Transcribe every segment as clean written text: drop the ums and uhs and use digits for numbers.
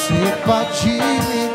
você pode me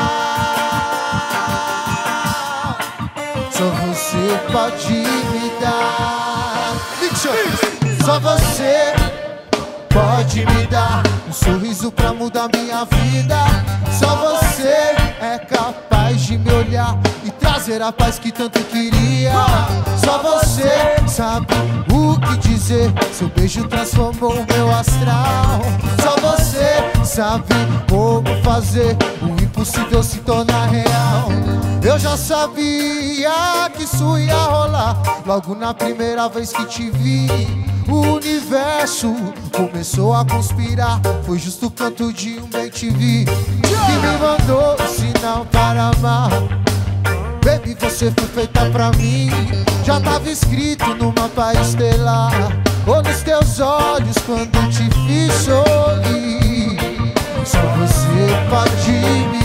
dar. Só você pode me dar. Só você pode me dar um sorriso pra mudar minha vida. Só você é capaz de me olhar e trazer a paz que tanto queria. Só você sabe o que dizer, seu beijo transformou o meu astral. Só você sabe como fazer o impossível se tornar real. Eu já sabia que isso ia rolar logo na primeira vez que te vi. O universo começou a conspirar, foi justo o canto de um bem-te-vi que me mandou um sinal para amar. Baby, você foi feita pra mim, já tava escrito no mapa estelar, ou nos teus olhos quando te fiz sorrir. Só você pode me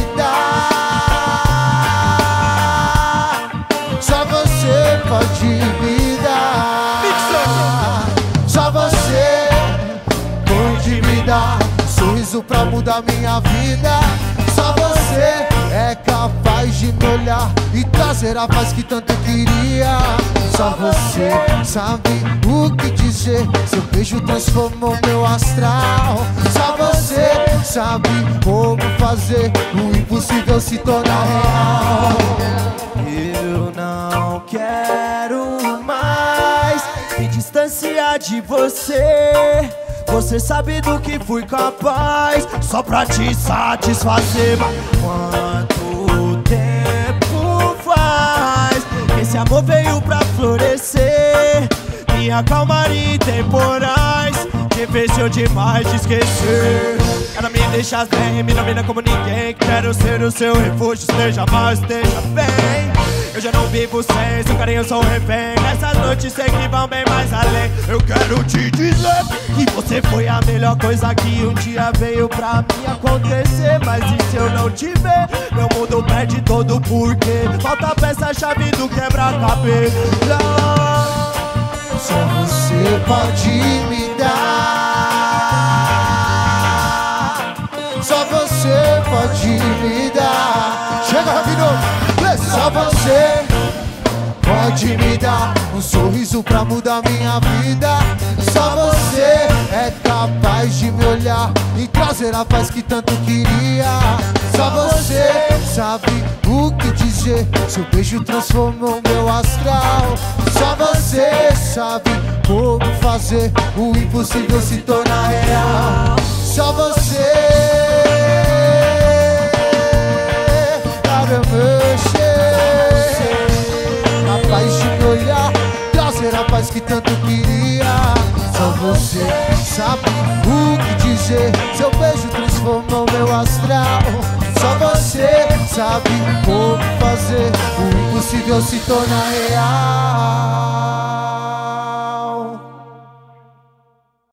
dar. Só você pode me dar. Só você pode me dar um sorriso pra mudar minha vida. Só você é capaz de me olhar e trazer a paz que tanto queria. Só você sabe o que dizer, seu beijo transformou meu astral. Só você sabe como fazer o impossível se tornar real. Eu não quero mais me distanciar de você. Você sabe do que fui capaz só pra te satisfazer. Mas quanto tempo faz que esse amor veio pra florescer? Minha calmaria em temporais te venceu demais de esquecer. Ela me deixa bem, me domina como ninguém. Quero ser o seu refúgio, esteja mal, esteja bem. Eu já não vivo sem seu carinho, sou refém. Nessas noites sei que vão bem mais além. Eu quero te dizer que você foi a melhor coisa que um dia veio pra mim acontecer. Mas e se eu não te ver? Meu mundo perde todo o porquê. Falta a peça-chave do quebra-cabeça. Só você pode me dar. Só você pode me dar. Chega, Rabino! Só você pode me dar um sorriso pra mudar minha vida. Só você é capaz de me olhar e trazer a paz que tanto queria. Só você sabe o que dizer, seu beijo transformou meu astral. Só você sabe como fazer o impossível se tornar real. Só você para mexer, capaz de me olhar, trazer a paz que tanto queria. Só você sabe o que dizer, seu beijo transformou meu astral. Só você sabe como fazer o impossível se tornar real.